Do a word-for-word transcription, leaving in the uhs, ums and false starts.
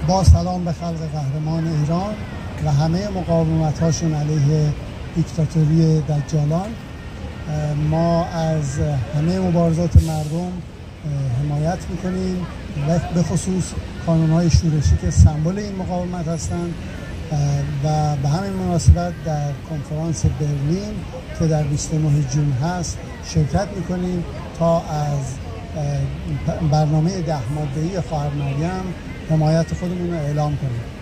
با سلام به خلق قهرمان ایران و همه مقاومت‌هاشون علیه دیکتاتوری دجالان. ما از همه مبارزات مردم حمایت میکنیم و به خصوص کانون‌های شورشی که سمبل این مقاومت هستند و به همین مناسبت در کنفرانس برلین که در بیست و نه ژوئن هست شرکت میکنیم تا از برنامه ده ماده‌ای خواهر مریم حمایت خودمون رو اعلام کنیم.